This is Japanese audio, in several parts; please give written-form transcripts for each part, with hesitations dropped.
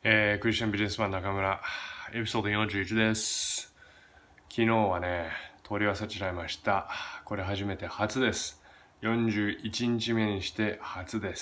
クリスチャンビジネスマン中村、エピソード41です。昨日はね、取り忘れちゃいました。これ初めて初です。41日目にして初です。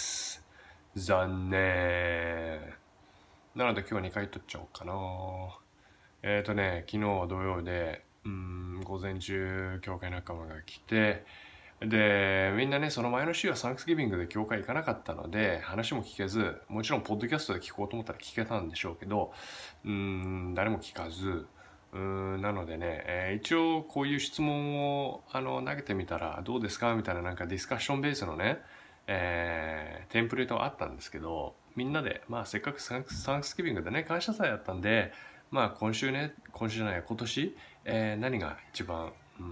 残念。なので今日2回撮っちゃおうかな。昨日は土曜で、午前中、教会仲間が来て、で、みんなね、その前の週はサンクスギビングで教会行かなかったので、話も聞けず、もちろんポッドキャストで聞こうと思ったら聞けたんでしょうけど、誰も聞かず、なのでね、一応こういう質問を投げてみたらどうですかみたいななんかディスカッションベースのね、テンプレートがあったんですけど、みんなで、まあせっかくサンクスギビングでね、感謝祭だったんで、まあ今週じゃない、今年、何が一番、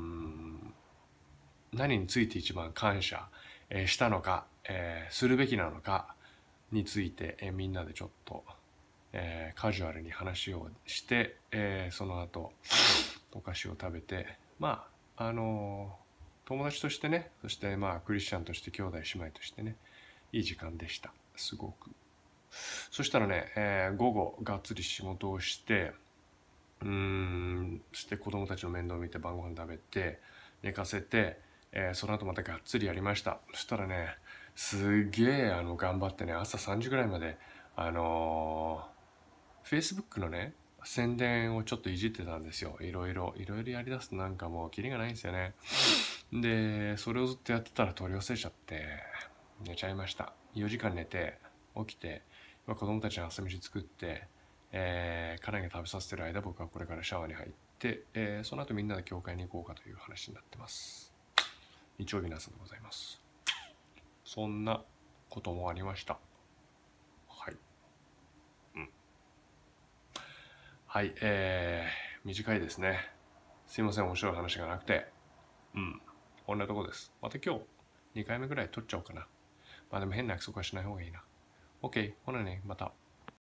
何について一番感謝したのか、するべきなのかについて、みんなでちょっと、カジュアルに話をして、その後お菓子を食べて、まあ友達としてね、そしてまあクリスチャンとして兄弟姉妹としてね、いい時間でした。すごく。そしたらね、午後がっつり仕事をして、そして子供たちの面倒を見て晩ご飯食べて寝かせて、その後またがっつりやりました。そしたらね、すげえ頑張ってね、朝3時ぐらいまでFacebook のね宣伝をちょっといじってたんですよ。いろいろやりだすとなんかもうキリがないんですよね。でそれをずっとやってたら取り寄せちゃって寝ちゃいました。4時間寝て起きて、子供たちの朝飯作って、家内が食べさせてる間、僕はこれからシャワーに入って、その後みんなで教会に行こうかという話になってます。日曜日の朝でございます。そんなこともありました。はい。はい、短いですね。すいません、面白い話がなくて。こんなとこです。また今日、2回目ぐらい撮っちゃおうかな。まあでも変な約束はしない方がいいな。OK、ほなね、また。